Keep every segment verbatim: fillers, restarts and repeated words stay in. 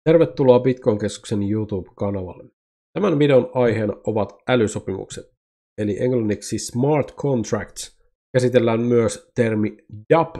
Tervetuloa Bitcoin-keskuksen YouTube-kanavalle. Tämän videon aiheena ovat älysopimukset, eli englanniksi Smart Contracts. Käsitellään myös termi D A P,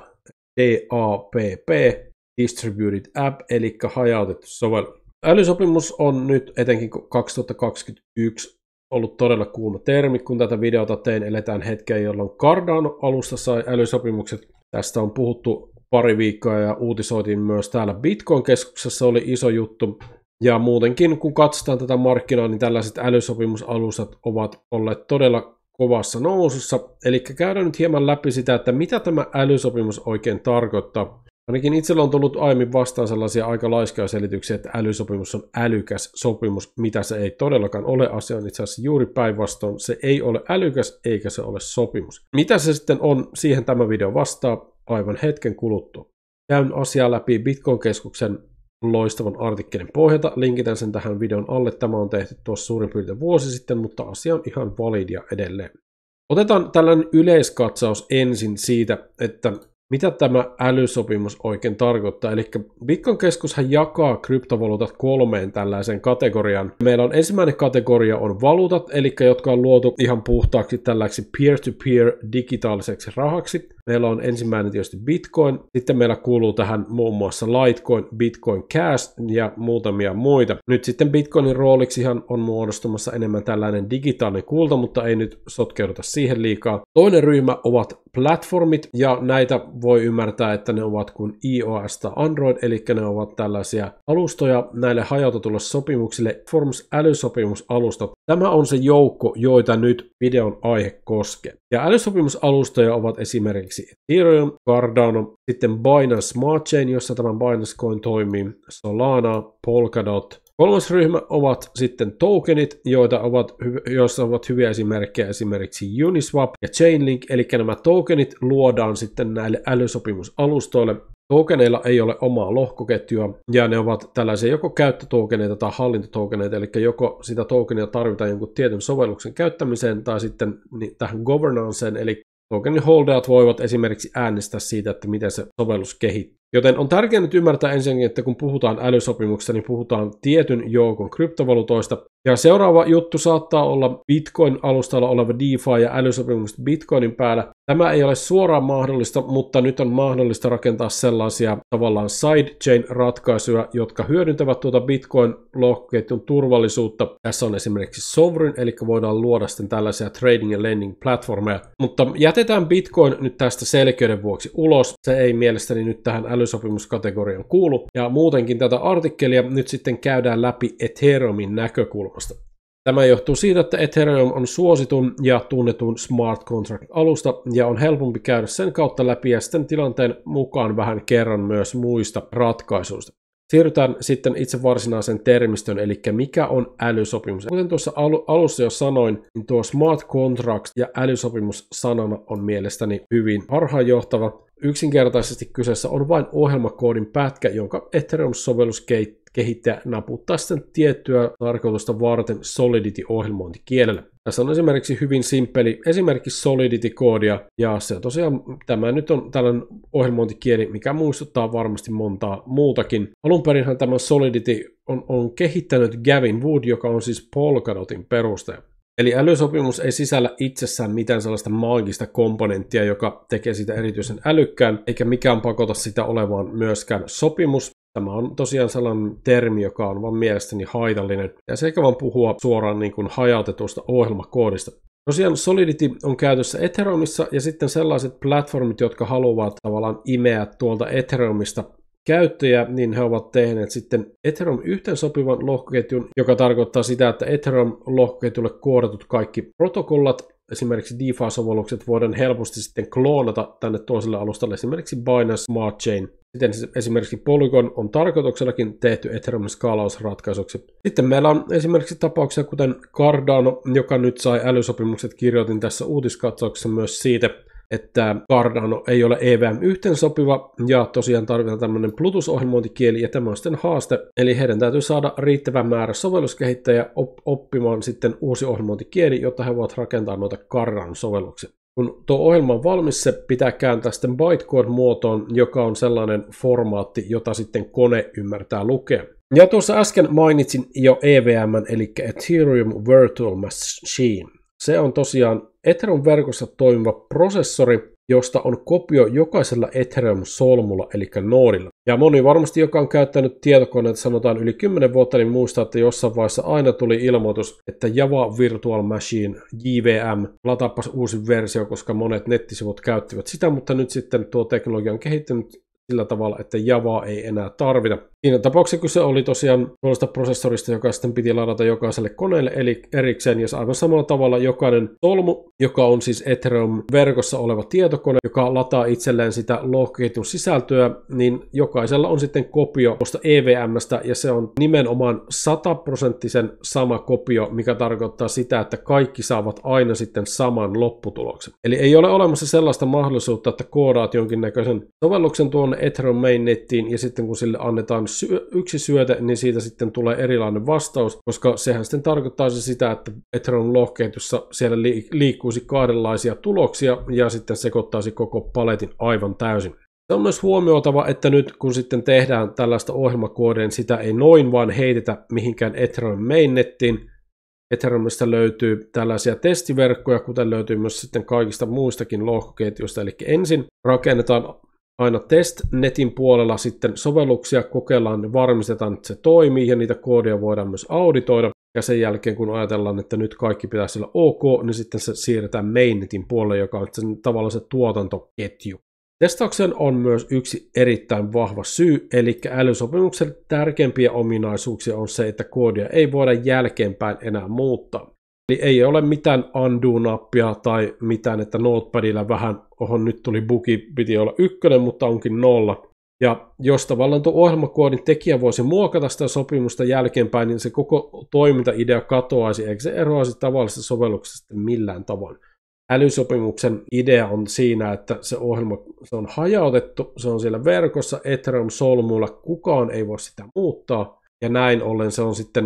D A P P, Distributed App, eli hajautettu sovellus. Älysopimus on nyt etenkin kaksituhattakaksikymmentäyksi ollut todella kuuma termi, kun tätä videota tein. Eletään hetkeä, jolloin Cardano-alusta sai älysopimukset. Tästä on puhuttu pari viikkoa ja uutisoitiin myös täällä Bitcoin-keskuksessa, oli iso juttu. Ja muutenkin, kun katsotaan tätä markkinaa, niin tällaiset älysopimusalustat ovat olleet todella kovassa nousussa. Eli käydään nyt hieman läpi sitä, että mitä tämä älysopimus oikein tarkoittaa. Ainakin itsellä on tullut aiemmin vastaan sellaisia aika laiskoja selityksiä, että älysopimus on älykäs sopimus, mitä se ei todellakaan ole. Asia on itse asiassa juuri päinvastoin. Se ei ole älykäs eikä se ole sopimus. Mitä se sitten on, siihen tämä video vastaa aivan hetken kuluttua. Käyn asiaa läpi Bitcoin-keskuksen loistavan artikkelin pohjalta. Linkitän sen tähän videon alle. Tämä on tehty tuossa suurin piirtein vuosi sitten, mutta asia on ihan validia edelleen. Otetaan tällainen yleiskatsaus ensin siitä, että mitä tämä älysopimus oikein tarkoittaa? Eli Bitcoin-keskushan jakaa kryptovaluutat kolmeen tällaiseen kategoriaan. Meillä on ensimmäinen kategoria on valuutat, eli jotka on luotu ihan puhtaaksi tällaiseksi peer-to-peer digitaaliseksi rahaksi. Meillä on ensimmäinen tietysti Bitcoin, sitten meillä kuuluu tähän muun muassa Litecoin, Bitcoin Cash ja muutamia muita. Nyt sitten Bitcoinin rooliksihan on muodostumassa enemmän tällainen digitaalinen kulta, mutta ei nyt sotkeuduta siihen liikaa. Toinen ryhmä ovat platformit, ja näitä voi ymmärtää, että ne ovat kuin iOS tai Android, eli ne ovat tällaisia alustoja näille hajautetuille sopimuksille, Forms älysopimusalustat. Tämä on se joukko, joita nyt videon aihe koskee. Ja älysopimusalustoja ovat esimerkiksi Ethereum, Cardano, sitten Binance Smart Chain, jossa tämä Binance Coin toimii, Solana, Polkadot. Kolmas ryhmä ovat sitten tokenit, joita ovat, joissa ovat hyviä esimerkkejä, esimerkiksi Uniswap ja Chainlink, eli nämä tokenit luodaan sitten näille älysopimusalustoille. Tokeneilla ei ole omaa lohkoketjua, ja ne ovat tällaisia joko käyttötokeneita tai hallintotokeneita, eli joko sitä tokenia tarvitaan jonkun tietyn sovelluksen käyttämiseen tai sitten tähän governanceen, eli tokenin holdeat voivat esimerkiksi äänestää siitä, että miten se sovellus kehittyy. Joten on tärkeää nyt ymmärtää ensinnäkin, että kun puhutaan älysopimuksesta, niin puhutaan tietyn joukon kryptovaluutoista. Ja seuraava juttu saattaa olla Bitcoin-alustalla oleva DeFi ja älysopimukset Bitcoinin päällä. Tämä ei ole suoraan mahdollista, mutta nyt on mahdollista rakentaa sellaisia tavallaan sidechain-ratkaisuja, jotka hyödyntävät tuota Bitcoin-lohkoketjun turvallisuutta. Tässä on esimerkiksi Sovereign, eli voidaan luoda sitten tällaisia trading ja lending platformeja. Mutta jätetään Bitcoin nyt tästä selkeyden vuoksi ulos. Se ei mielestäni nyt tähän älysopimuskategoriaan kuulu. Ja muutenkin tätä artikkelia nyt sitten käydään läpi Ethereumin näkökulmasta. Tämä johtuu siitä, että Ethereum on suositun ja tunnetun smart contract-alusta ja on helpompi käydä sen kautta läpi ja sitten tilanteen mukaan vähän kerran myös muista ratkaisuista. Siirrytään sitten itse varsinaisen termistön, eli mikä on älysopimus. Kuten tuossa alussa jo sanoin, niin tuo smart contract ja älysopimus sanana on mielestäni hyvin harhaanjohtava. Yksinkertaisesti kyseessä on vain ohjelmakoodin pätkä, jonka Ethereum-sovellus kehittäjä naputtaa sitten tiettyä tarkoitusta varten Solidity-ohjelmointikielellä. Tässä on esimerkiksi hyvin simppeli esimerkki Solidity-koodia, ja se tosiaan tämä nyt on tällainen ohjelmointikieli, mikä muistuttaa varmasti montaa muutakin. Alun perinhän tämä Solidity on, on kehittänyt Gavin Wood, joka on siis Polkadotin perustaja. Eli älysopimus ei sisällä itsessään mitään sellaista maagista komponenttia, joka tekee sitä erityisen älykkään, eikä mikään pakota sitä olevaan myöskään sopimus. Tämä on tosiaan sellainen termi, joka on vaan mielestäni haitallinen, ja se eikä vaan puhua suoraan niin kuin hajautetusta ohjelmakoodista. Tosiaan Solidity on käytössä Ethereumissa, ja sitten sellaiset platformit, jotka haluavat tavallaan imeä tuolta Ethereumista käyttöjä, niin he ovat tehneet sitten Ethereum yhteensopivan lohkoketjun, joka tarkoittaa sitä, että Ethereum-lohkoketjulle koodatut kaikki protokollat, esimerkiksi DeFi-sovellukset, voidaan helposti sitten kloonata tänne toiselle alustalle, esimerkiksi Binance Smart Chain. Sitten esimerkiksi Polygon on tarkoituksellakin tehty Ethereumin skaalausratkaisuksi. Sitten meillä on esimerkiksi tapauksia kuten Cardano, joka nyt sai älysopimukset. Kirjoitin tässä uutiskatsauksessa myös siitä, että Cardano ei ole E V M-yhteensopiva, ja tosiaan tarvitaan tämmöinen Bluetooth-ohjelmointikieli, ja tämä on sitten haaste, eli heidän täytyy saada riittävä määrä sovelluskehittäjiä oppimaan sitten uusi ohjelmointikieli, jotta he voivat rakentaa noita Cardano-sovelluksia. Kun tuo ohjelma on valmis, se pitää kääntää sitten bytecode-muotoon, joka on sellainen formaatti, jota sitten kone ymmärtää lukea. Ja tuossa äsken mainitsin jo E V M, eli Ethereum Virtual Machine. Se on tosiaan Ethereum-verkossa toimiva prosessori, josta on kopio jokaisella Ethereum-solmulla, eli noodilla. Ja moni varmasti, joka on käyttänyt tietokoneita sanotaan yli kymmenen vuotta, niin muistaa, että jossain vaiheessa aina tuli ilmoitus, että Java Virtual Machine, J V M, lataapas uusi versio, koska monet nettisivut käyttivät sitä, mutta nyt sitten tuo teknologia on kehittynyt sillä tavalla, että Javaa ei enää tarvita. Siinä tapauksessa kyse oli tosiaan tuollaista prosessorista, joka sitten piti ladata jokaiselle koneelle eli erikseen, ja aivan samalla tavalla jokainen solmu, joka on siis Ethereum-verkossa oleva tietokone, joka lataa itselleen sitä lohkoketjun sisältöä, niin jokaisella on sitten kopio tuosta E V M:stä, ja se on nimenomaan sataprosenttisen sama kopio, mikä tarkoittaa sitä, että kaikki saavat aina sitten saman lopputuloksen. Eli ei ole olemassa sellaista mahdollisuutta, että koodaat jonkinnäköisen sovelluksen tuonne Ethereum mainnettiin, ja sitten kun sille annetaan syö, yksi syöte, niin siitä sitten tulee erilainen vastaus, koska sehän sitten tarkoittaisi sitä, että Ethereum lohketjussa siellä liikkuisi kahdenlaisia tuloksia, ja sitten sekoittaisi koko paletin aivan täysin. Se on myös huomioitava, että nyt kun sitten tehdään tällaista ohjelmakoodia, niin sitä ei noin vaan heitetä mihinkään Ethereum mainnettiin. Ethereumista löytyy tällaisia testiverkkoja, kuten löytyy myös sitten kaikista muistakin lohkoketjuista, eli ensin rakennetaan aina testnetin puolella sitten sovelluksia, kokeillaan, varmistetaan, että se toimii, ja niitä koodia voidaan myös auditoida. Ja sen jälkeen, kun ajatellaan, että nyt kaikki pitäisi olla ok, niin sitten se siirretään mainnetin puolelle, joka on sen tavallaan se tuotantoketju. Testauksen on myös yksi erittäin vahva syy, eli älysopimuksen tärkeimpiä ominaisuuksia on se, että koodia ei voida jälkeenpäin enää muuttaa. Eli ei ole mitään undo-nappia tai mitään, että notepadilla vähän, ohon nyt tuli bugi, piti olla ykkönen, mutta onkin nolla. Ja jos tavallaan tuo ohjelmakoodin tekijä voisi muokata sitä sopimusta jälkeenpäin, niin se koko toimintaidea katoaisi, eikä se eroaisi tavallisesta sovelluksesta millään tavoin. Älysopimuksen idea on siinä, että se ohjelma se on hajautettu, se on siellä verkossa, Ethereum-solmuilla, kukaan ei voi sitä muuttaa, ja näin ollen se on sitten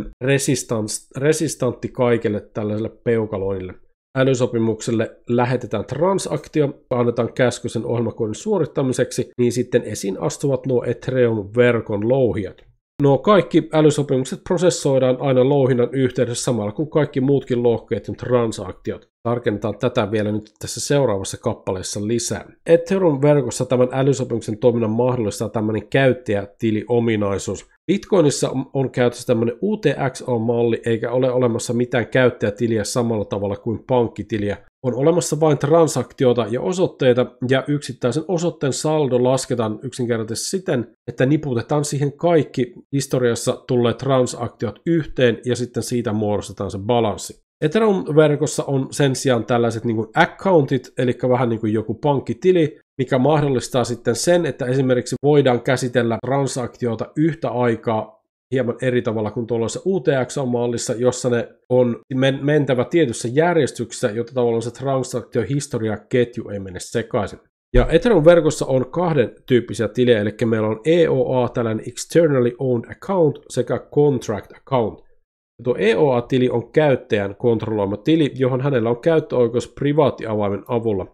resistantti kaikille tällaiselle peukaloinnille. Älysopimukselle lähetetään transaktio, annetaan käsky sen ohjelmakoodin suorittamiseksi, niin sitten esiin astuvat nuo Ethereum-verkon louhijat. Nuo kaikki älysopimukset prosessoidaan aina louhinnan yhteydessä samalla kuin kaikki muutkin lohkoketjun transaktiot. Tarkennetaan tätä vielä nyt tässä seuraavassa kappaleessa lisää. Ethereum-verkossa tämän älysopimuksen toiminnan mahdollistaa tämmöinen käyttäjätiliominaisuus. Bitcoinissa on käytössä tämmöinen U T X O-malli, eikä ole olemassa mitään käyttäjätiliä samalla tavalla kuin pankkitiliä. On olemassa vain transaktioita ja osoitteita, ja yksittäisen osoitteen saldo lasketaan yksinkertaisesti siten, että niputetaan siihen kaikki historiassa tulleet transaktiot yhteen, ja sitten siitä muodostetaan se balanssi. Ethereum-verkossa on sen sijaan tällaiset niin kuin accountit, eli vähän niin kuin joku pankkitili, mikä mahdollistaa sitten sen, että esimerkiksi voidaan käsitellä transaktioita yhtä aikaa hieman eri tavalla kuin tuollaisessa U T X O-mallissa, jossa ne on mentävä tietyssä järjestyksessä, jotta tavallaan se transaktiohistoriaketju ei mene sekaisin. Ja Ethereum-verkossa on kahden tyyppisiä tilejä, eli meillä on E O A, tällainen Externally Owned Account, sekä Contract Account. Ja tuo E O A-tili on käyttäjän kontrolloima tili, johon hänellä on käyttöoikeus privaattiavaimen avulla.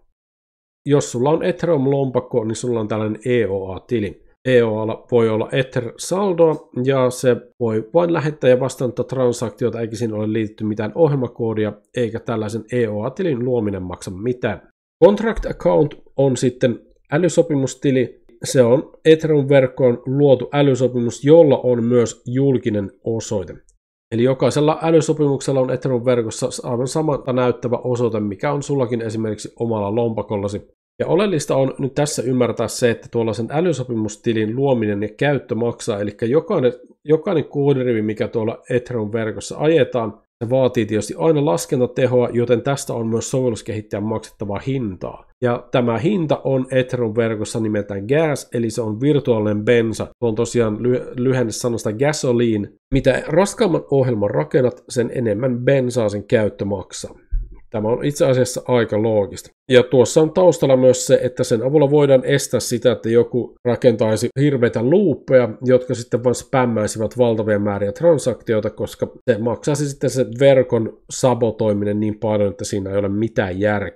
Jos sulla on Ethereum-lompakko, niin sulla on tällainen E O A-tili. E O A:lla voi olla Ether-saldoa, ja se voi vain lähettää ja vastaanottaa transaktioita, eikä siinä ole liitetty mitään ohjelmakoodia, eikä tällaisen E O A-tilin luominen maksa mitään. Contract Account on sitten älysopimustili. Se on Ethereum-verkkoon luotu älysopimus, jolla on myös julkinen osoite. Eli jokaisella älysopimuksella on Ethereum-verkossa aivan samalta näyttävä osoite, mikä on sullakin esimerkiksi omalla lompakollasi. Ja oleellista on nyt tässä ymmärtää se, että tuollaisen älysopimustilin luominen ja käyttö maksaa, eli jokainen, jokainen koodirivi, mikä tuolla Ethereum-verkossa ajetaan, se vaatii tietysti aina laskentatehoa, joten tästä on myös sovelluskehittäjän maksettavaa hintaa. Ja tämä hinta on Ethereum-verkossa nimeltään gas, eli se on virtuaalinen bensa. Se on tosiaan lyhenne sanosta gasoline. Mitä raskaamman ohjelman rakennat, sen enemmän bensaa sen käyttö maksaa. Tämä on itse asiassa aika loogista. Ja tuossa on taustalla myös se, että sen avulla voidaan estää sitä, että joku rakentaisi hirveitä loopeja, jotka sitten vain spämmäisivät valtavia määriä transaktioita, koska se maksaisi sitten se verkon sabotoiminen niin paljon, että siinä ei ole mitään järkeä.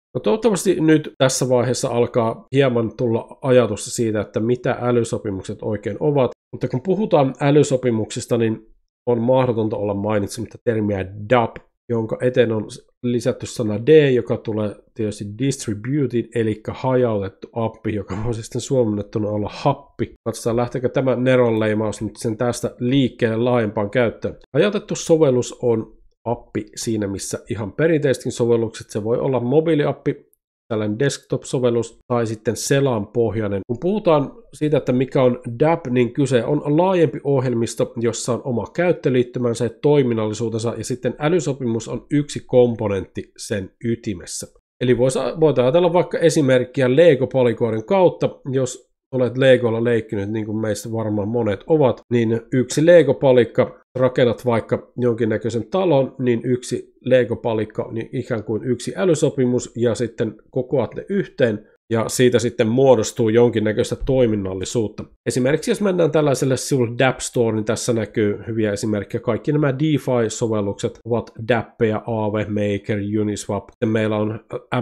No toivottavasti nyt tässä vaiheessa alkaa hieman tulla ajatusta siitä, että mitä älysopimukset oikein ovat, mutta kun puhutaan älysopimuksista, niin on mahdotonta olla mainitsematta termiä D A P, jonka eteen on lisätty sana D, joka tulee tietysti distributed, eli hajautettu appi, joka voisi sitten suomennettuna olla happi. Katsotaan, lähteekö tämä neronleimaus nyt sen tästä liikkeelle laajempaan käyttöön. Hajautettu sovellus on appi siinä, missä ihan perinteisesti sovellukset, se voi olla mobiiliappi, tällainen desktop-sovellus tai sitten Selan pohjainen. Kun puhutaan siitä, että mikä on D A P, niin kyse on laajempi ohjelmisto, jossa on oma käyttöliittymänsä ja toiminnallisuutensa, ja sitten älysopimus on yksi komponentti sen ytimessä. Eli voidaan ajatella vaikka esimerkkiä Lego-palikoiden kautta, jos olet Legolla leikkinyt, niin kuin meistä varmaan monet ovat, niin yksi Lego-palikka, rakennat vaikka jonkinnäköisen talon, niin yksi Lego-palikka on ikään kuin yksi älysopimus, ja sitten kokoat ne yhteen, ja siitä sitten muodostuu jonkinnäköistä toiminnallisuutta. Esimerkiksi jos mennään tällaiselle sivulle D A P Store, niin tässä näkyy hyviä esimerkkejä. Kaikki nämä DeFi-sovellukset ovat dappeja, Aave, Maker, Uniswap. Sitten meillä on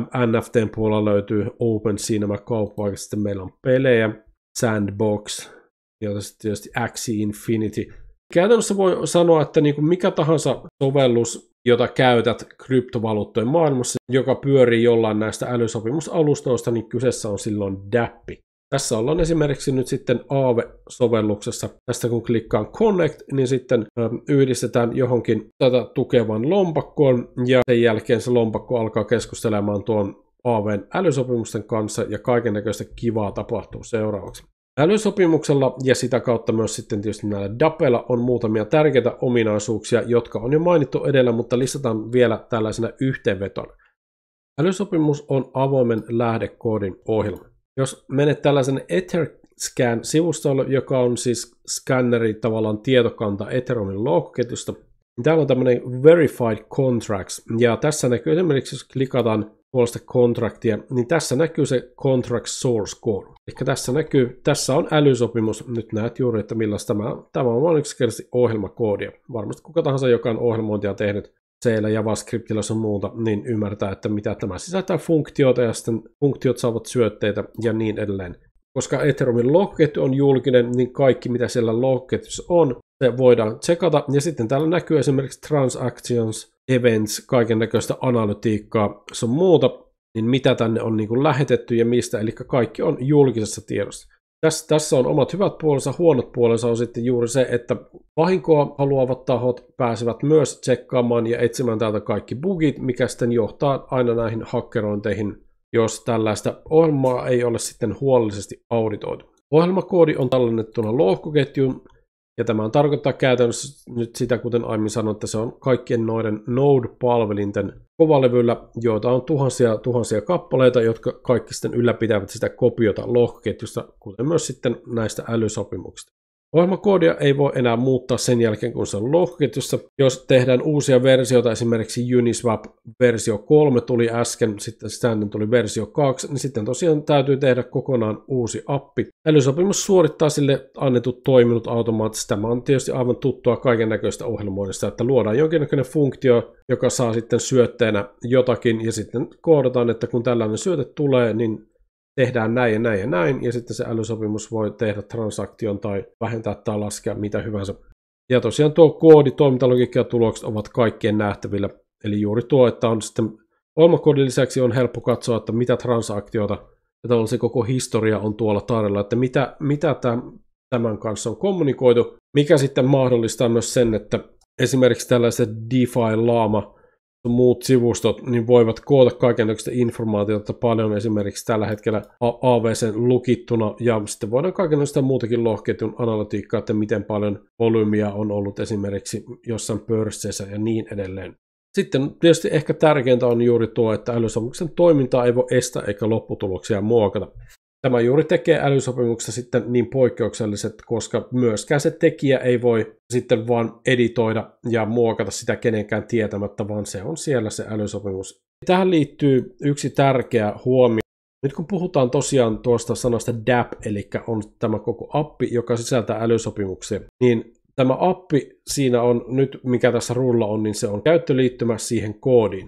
N F T:n puolella löytyy OpenSea nämä kauppapaikka, sitten meillä on pelejä, Sandbox, ja sitten tietysti Axie Infinity. Käytännössä voi sanoa, että niin kuin mikä tahansa sovellus, jota käytät kryptovaluuttojen maailmassa, joka pyörii jollain näistä älysopimusalustoista, niin kyseessä on silloin dappi. Tässä ollaan esimerkiksi nyt sitten Aave-sovelluksessa. Tästä kun klikkaan Connect, niin sitten yhdistetään johonkin tätä tukevan lompakkoon, ja sen jälkeen se lompakko alkaa keskustelemaan tuon Aaven älysopimusten kanssa, ja kaikennäköistä kivaa tapahtuu seuraavaksi. Älysopimuksella ja sitä kautta myös sitten tietysti näillä DAPeilla on muutamia tärkeitä ominaisuuksia, jotka on jo mainittu edellä, mutta listataan vielä tällaisena yhteenvetona. Älysopimus on avoimen lähdekoodin ohjelma. Jos menet tällaisen Etherscan-sivustolle, joka on siis skanneri tavallaan tietokanta Ethereumin lohkoketjusta, niin täällä on tämmöinen Verified Contracts, ja tässä näkyy esimerkiksi, jos klikataan tuollaista contractia, niin tässä näkyy se contract source code. Eli tässä näkyy, tässä on älysopimus, nyt näet juuri, että millaista tämä on. Tämä on vain yksinkertaisesti ohjelmakoodia. Varmasti kuka tahansa, joka on ohjelmointia tehnyt C-llä, JavaScriptilla ja muuta, niin ymmärtää, että mitä tämä sisältää funktioita, ja sitten funktiot saavat syötteitä ja niin edelleen. Koska Ethereumin lohkoketju on julkinen, niin kaikki mitä siellä lohkoketjussa on, se voidaan tsekata, ja sitten täällä näkyy esimerkiksi transactions, events, kaiken näköistä analytiikkaa, sun muuta, niin mitä tänne on niin kuin lähetetty ja mistä, eli kaikki on julkisessa tiedossa. Tässä, tässä on omat hyvät puolensa, huonot puolensa on sitten juuri se, että vahinkoa haluavat tahot pääsevät myös tsekkaamaan ja etsimään täältä kaikki bugit, mikä sitten johtaa aina näihin hakkerointeihin, jos tällaista ohjelmaa ei ole sitten huolellisesti auditoitu. Ohjelmakoodi on tallennettuna lohkoketjuun, ja tämä tarkoittaa käytännössä nyt sitä, kuten aiemmin sanoin, että se on kaikkien noiden Node-palvelinten kovalevyllä, joita on tuhansia tuhansia kappaleita, jotka kaikki sitten ylläpitävät sitä kopiota lohkoketjusta, kuten myös sitten näistä älysopimuksista. Ohjelmakoodia ei voi enää muuttaa sen jälkeen, kun se on lohkoketjussa. Jos tehdään uusia versioita, esimerkiksi Uniswap versio kolme tuli äsken, sitten Standard tuli versio kaksi, niin sitten tosiaan täytyy tehdä kokonaan uusi appi. Älysopimus suorittaa sille annetut toiminnot automaattisesti. Tämä on tietysti aivan tuttua kaiken näköistä ohjelmoinnista, että luodaan jonkinnäköinen funktio, joka saa sitten syötteenä jotakin, ja sitten koodataan, että kun tällainen syöte tulee, niin tehdään näin ja näin ja näin, ja sitten se älysopimus voi tehdä transaktion tai vähentää tai laskea mitä hyvänsä. Ja tosiaan tuo koodi, toimintalogiikka ja tulokset ovat kaikkien nähtävillä. Eli juuri tuo, että on sitten ohjelmakoodin lisäksi on helppo katsoa, että mitä transaktioita, että se koko historia on tuolla tarjolla, että mitä, mitä tämän kanssa on kommunikoitu, mikä sitten mahdollistaa myös sen, että esimerkiksi tällaiset DeFi-laama muut sivustot niin voivat koota kaikenlaista informaatiota paljon esimerkiksi tällä hetkellä A W C:n lukittuna, ja sitten voidaan kaikenlaista muutakin lohketjun analytiikkaa, että miten paljon volyymia on ollut esimerkiksi jossain pörsseissä ja niin edelleen. Sitten tietysti ehkä tärkeintä on juuri tuo, että älysopimuksen toimintaa ei voi estää eikä lopputuloksia muokata. Tämä juuri tekee älysopimuksesta sitten niin poikkeukselliset, koska myöskään se tekijä ei voi sitten vaan editoida ja muokata sitä kenenkään tietämättä, vaan se on siellä se älysopimus. Tähän liittyy yksi tärkeä huomio. Nyt kun puhutaan tosiaan tuosta sanasta D A P, eli on tämä koko appi, joka sisältää älysopimuksia, niin tämä appi siinä on nyt, mikä tässä rulla on, niin se on käyttöliittymä siihen koodiin.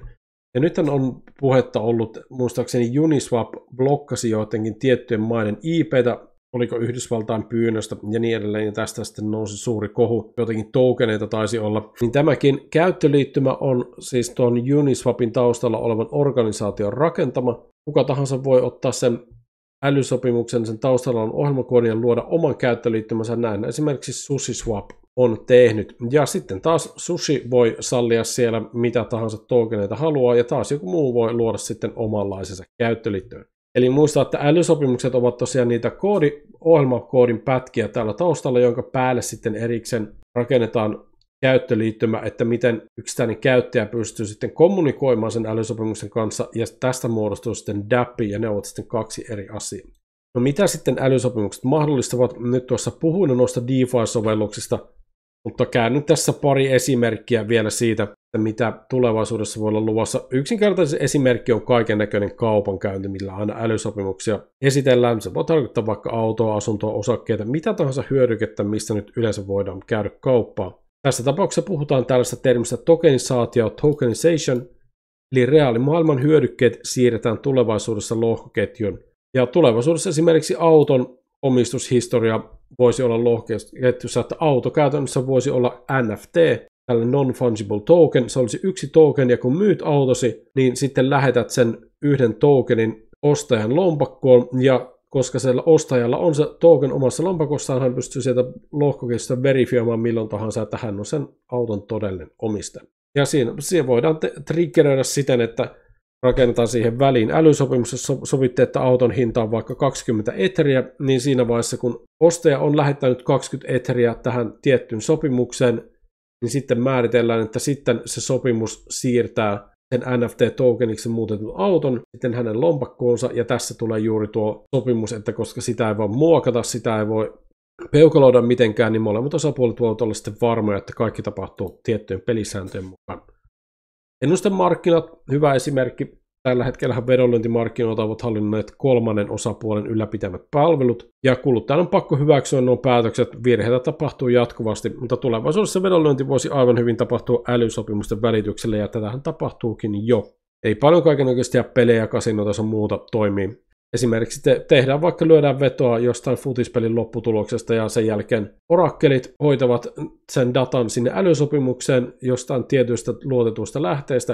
Ja nyt on puhetta ollut, muistaakseni Uniswap blokkasi jotenkin tiettyjen maiden I P:tä, oliko Yhdysvaltain pyynnöstä ja niin edelleen, ja tästä sitten nousi suuri kohu, jotenkin tokeneita taisi olla. Niin tämäkin käyttöliittymä on siis tuon Uniswapin taustalla olevan organisaation rakentama. Kuka tahansa voi ottaa sen älysopimuksen, sen taustalla on ohjelmakoodin ja luoda oman käyttöliittymänsä näin. Esimerkiksi SushiSwap on tehnyt. Ja sitten taas Sushi voi sallia siellä mitä tahansa tokeneita haluaa, ja taas joku muu voi luoda sitten omanlaisensa käyttöliittymän. Eli muista, että älysopimukset ovat tosiaan niitä koodi, ohjelmakoodin pätkiä täällä taustalla, jonka päälle sitten erikseen rakennetaan käyttöliittymä, että miten yksittäinen käyttäjä pystyy sitten kommunikoimaan sen älysopimuksen kanssa, ja tästä muodostuu sitten dappi, ja ne ovat sitten kaksi eri asiaa. No mitä sitten älysopimukset mahdollistavat? Nyt tuossa puhuin noista DeFi-sovelluksista, mutta käännyn tässä pari esimerkkiä vielä siitä, että mitä tulevaisuudessa voi olla luvassa. Yksinkertainen esimerkki on kaikennäköinen kaupankäynti, millä aina älysopimuksia esitellään. Se voi tarkoittaa vaikka autoa, asuntoa, osakkeita, mitä tahansa hyödykettä, mistä nyt yleensä voidaan käydä kauppaa. Tässä tapauksessa puhutaan tällaista termistä tokenisaatio, tokenization, eli reaalimaailman hyödykkeet siirretään tulevaisuudessa lohkoketjuun. Ja tulevaisuudessa esimerkiksi auton omistushistoria voisi olla lohkoketjussa, että auto käytännössä voisi olla N F T, tällainen non-fungible token, se olisi yksi token, ja kun myyt autosi, niin sitten lähetät sen yhden tokenin ostajan lompakkoon, ja koska siellä ostajalla on se token omassa lompakossaan, hän pystyy sieltä lohkoketjusta verifioimaan milloin tahansa, että hän on sen auton todellinen omistaja. Ja siinä, siinä voidaan te- triggeröidä siten, että rakennetaan siihen väliin älysopimus, jos sovitte, että auton hinta on vaikka kaksikymmentä eteriä, niin siinä vaiheessa, kun ostaja on lähettänyt kaksikymmentä eteriä tähän tiettyyn sopimukseen, niin sitten määritellään, että sitten se sopimus siirtää sen N F T-tokeniksi muutetun auton sitten hänen lompakkoonsa, ja tässä tulee juuri tuo sopimus, että koska sitä ei voi muokata, sitä ei voi peukaloida mitenkään, niin molemmat osapuolet voivat olla sitten varmoja, että kaikki tapahtuu tiettyjen pelisääntöjen mukaan. Ennustemarkkinat, hyvä esimerkki. Tällä hetkellä vedonlyöntimarkkinoita ovat hallinneet kolmannen osapuolen ylläpitämät palvelut, ja kuluttajan on pakko hyväksyä nuo päätökset. Virheitä tapahtuu jatkuvasti, mutta tulevaisuudessa vedonlyönti voisi aivan hyvin tapahtua älysopimusten välityksellä, ja tätähän tapahtuukin jo. Ei paljon kaikenlaisia pelejä, kasinoita ja muuta toimii. Esimerkiksi te tehdään vaikka lyödään vetoa jostain futispelin lopputuloksesta, ja sen jälkeen orakkelit hoitavat sen datan sinne älysopimukseen jostain tietyistä luotetuista lähteistä,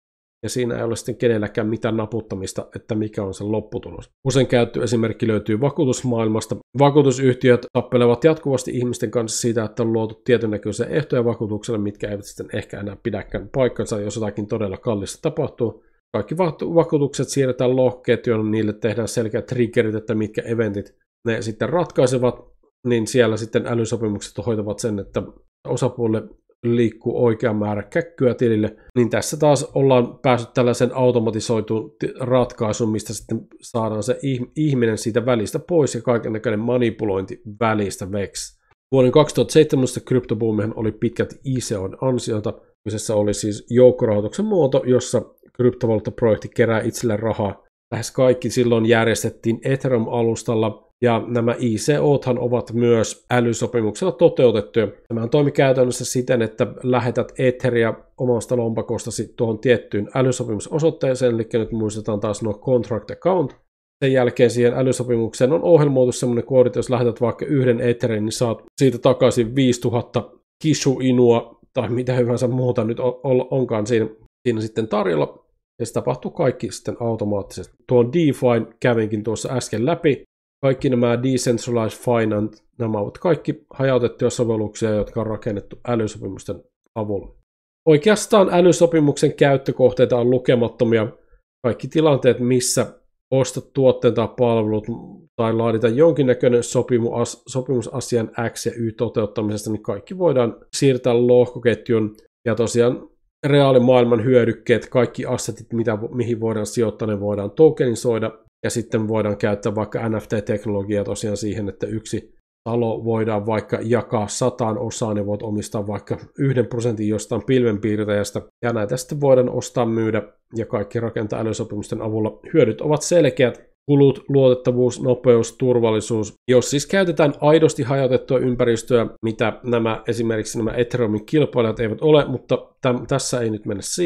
ja siinä ei ole sitten kenelläkään mitään naputtamista, että mikä on se lopputulos. Usein käytetty esimerkki löytyy vakuutusmaailmasta. Vakuutusyhtiöt tappelevat jatkuvasti ihmisten kanssa siitä, että on luotu tietynäköisiä ehtoja vakuutukselle, mitkä eivät sitten ehkä enää pidäkään paikkansa, jos jotakin todella kallista tapahtuu. Kaikki vakuutukset siirretään lohkoketjuun, niille tehdään selkeät triggerit, että mitkä eventit ne sitten ratkaisevat, niin siellä sitten älysopimukset hoitavat sen, että osapuolelle liikkuu oikea määrä käkkyä tilille, niin tässä taas ollaan päässyt tällaisen automatisoituun ratkaisuun, mistä sitten saadaan se ihminen siitä välistä pois ja kaikennäköinen manipulointi välistä veksi. Vuoden kaksituhattaseitsemäntoista kryptobuumihan oli pitkälti I C O:n ansiota. Kyseessä oli siis joukkorahoituksen muoto, jossa kryptovaluuttaprojekti kerää itselle rahaa. Lähes kaikki silloin järjestettiin Ethereum-alustalla, ja nämä I C O:than ovat myös älysopimuksella toteutettuja. Tämä toimi käytännössä siten, että lähetät Etheria omasta lompakostasi tuohon tiettyyn älysopimusosoitteeseen, eli nyt muistetaan taas nuo contract account. Sen jälkeen siihen älysopimukseen on ohjelmoitu semmoinen koodi, että jos lähetät vaikka yhden Etherin, niin saat siitä takaisin viisituhatta Kishu-inua, tai mitä hyvänsä muuta nyt onkaan siinä, siinä sitten tarjolla. Ja se tapahtuu kaikki sitten automaattisesti. Tuon DeFi kävinkin tuossa äsken läpi. Kaikki nämä Decentralized Finance, nämä ovat kaikki hajautettuja sovelluksia, jotka on rakennettu älysopimusten avulla. Oikeastaan älysopimuksen käyttökohteita on lukemattomia. Kaikki tilanteet, missä ostat tuotteen tai palvelut tai laadita jonkinnäköinen sopimus, sopimusasian X ja Y toteuttamisesta, niin kaikki voidaan siirtää lohkoketjun. Ja tosiaan reaalimaailman hyödykkeet, kaikki assetit, mitä, mihin voidaan sijoittaa, ne voidaan tokenisoida. Ja sitten voidaan käyttää vaikka N F T-teknologiaa tosiaan siihen, että yksi talo voidaan vaikka jakaa sataan osaan ja voit omistaa vaikka yhden prosentin jostain pilvenpiirtäjästä. Ja näitä sitten voidaan ostaa, myydä ja kaikki rakentaa älysopimusten avulla. Hyödyt ovat selkeät. Kulut, luotettavuus, nopeus, turvallisuus. Jos siis käytetään aidosti hajautettua ympäristöä, mitä nämä esimerkiksi nämä Ethereumin kilpailijat eivät ole, mutta täm, tässä ei nyt mennä siihen.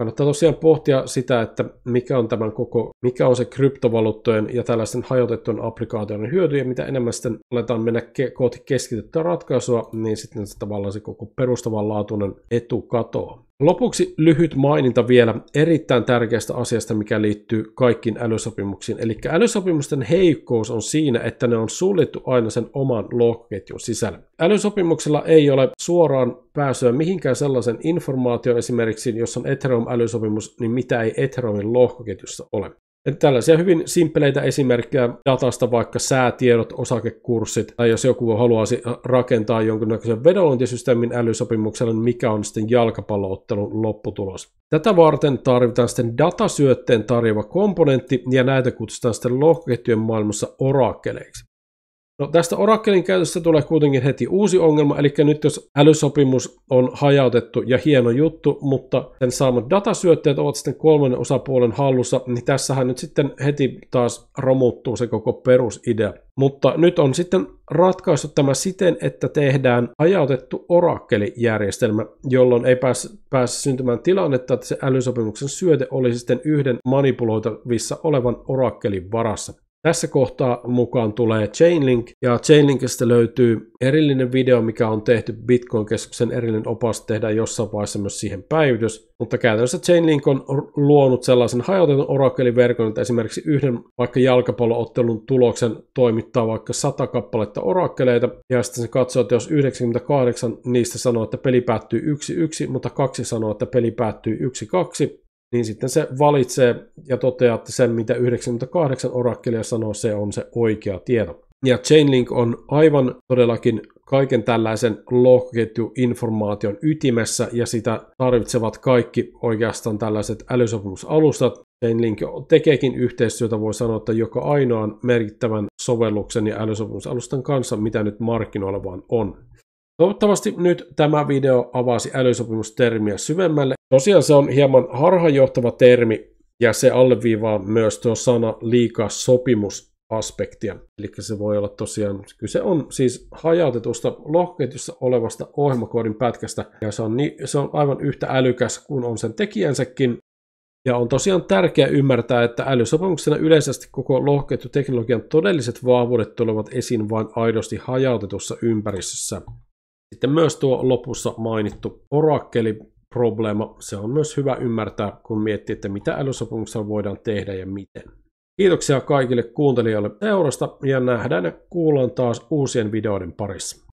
Kannattaa tosiaan pohtia sitä, että mikä on tämän koko, mikä on se kryptovaluuttojen ja tällaisten hajautettujen applikaatioiden hyöty, ja mitä enemmän sitten aletaan mennä ke- kohti keskitettyä ratkaisua, niin sitten se tavallaan se koko perustavanlaatuinen etu katoaa. Lopuksi lyhyt maininta vielä erittäin tärkeästä asiasta, mikä liittyy kaikkiin älysopimuksiin. Eli älysopimusten heikkous on siinä, että ne on suljettu aina sen oman lohkoketjun sisälle. Älysopimuksella ei ole suoraan pääsyä mihinkään sellaisen informaation, esimerkiksi jos on Ethereum-älysopimus, niin mitä ei Ethereumin lohkoketjussa ole. Että tällaisia hyvin simppeleitä esimerkkejä datasta, vaikka säätiedot, osakekurssit, tai jos joku haluaisi rakentaa jonkinnäköisen vedonlyöntisysteemin älysopimuksella, niin mikä on sitten jalkapalloottelun lopputulos. Tätä varten tarvitaan sitten datasyötteen tarjoava komponentti, ja näitä kutsutaan sitten lohkoketjujen maailmassa orakkeleiksi. No, tästä Oraclen käytöstä tulee kuitenkin heti uusi ongelma, eli nyt jos älysopimus on hajautettu ja hieno juttu, mutta sen saamat datasyötteet ovat sitten kolmannen osapuolen hallussa, niin tässähän nyt sitten heti taas romuttuu se koko perusidea. Mutta nyt on sitten ratkaistu tämä siten, että tehdään hajautettu Oracle-järjestelmä, jolloin ei pääse, pääse syntymään tilannetta, että se älysopimuksen syöte olisi sitten yhden manipuloitavissa olevan Oraclein varassa. Tässä kohtaa mukaan tulee Chainlink, ja Chainlinkista löytyy erillinen video, mikä on tehty Bitcoin-keskuksen erillinen opas, tehdään jossain vaiheessa myös siihen päivitys, mutta käytännössä Chainlink on luonut sellaisen hajautetun Oracle-verkon, että esimerkiksi yhden vaikka jalkapalloottelun tuloksen toimittaa vaikka sata kappaletta Oracleita, ja sitten se katsoo, että jos yhdeksänkymmentäkahdeksan niistä sanoo, että peli päättyy yksi yksi, mutta kaksi sanoo, että peli päättyy yksi kaksi, niin sitten se valitsee ja toteaa, että sen mitä yhdeksänkymmentäkahdeksan Oraclea sanoo, se on se oikea tieto. Ja Chainlink on aivan todellakin kaiken tällaisen lohkoketjuinformaation ytimessä, ja sitä tarvitsevat kaikki oikeastaan tällaiset älysopimusalustat. Chainlink tekeekin yhteistyötä, voi sanoa, että joka ainoan merkittävän sovelluksen ja älysopimusalustan kanssa, mitä nyt markkinoilla vaan on. Toivottavasti nyt tämä video avasi älysopimustermiä syvemmälle. Tosiaan se on hieman harhaanjohtava termi, ja se alleviivaa myös tuo sana liikaa sopimusaspektia. Eli se voi olla tosiaan, kyse on siis hajautetusta lohkoketjussa olevasta ohjelmakoodin pätkästä, ja se on, niin, se on aivan yhtä älykäs kuin on sen tekijänsäkin. Ja on tosiaan tärkeää ymmärtää, että älysopimuksena yleisesti koko lohkoketjuteknologian todelliset vahvuudet tulevat esiin vain aidosti hajautetussa ympäristössä. Sitten myös tuo lopussa mainittu Oracle-probleema, se on myös hyvä ymmärtää, kun miettii, että mitä älysopimuksella voidaan tehdä ja miten. Kiitoksia kaikille kuuntelijoille seurasta, ja nähdään ja kuullaan taas uusien videoiden parissa.